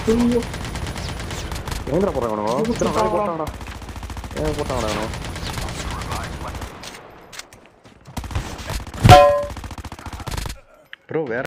ஐயோ எங்கடா போறானோ இத்தனை நாள் போட்டானடா ஏன் போட்டானடா ப்ரோ வேற